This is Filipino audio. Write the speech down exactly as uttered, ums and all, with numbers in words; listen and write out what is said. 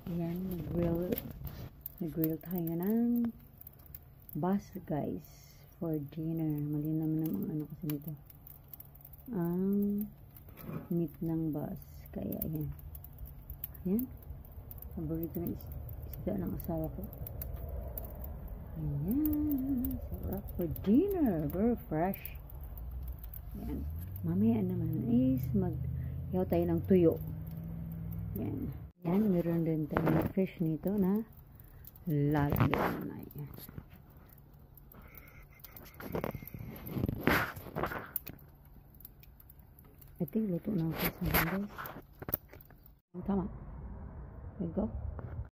Ayan, nag-grill. Nag-grill tayo ng bass, guys, for dinner. Mali naman ang ano kasi nito. Ang meat ng bass. Kaya, ayan. Ayan. Paborito na is isda ng asawa ko. Ayan. Sarap for dinner. Very fresh. Ayan. Mamaya naman is mag-yaw tayo ng tuyo. Ayan. Ayan. Meron din tayong fish nito na lalagyan na. Ayan. I think luto na ako sa guys. Tama. There you go.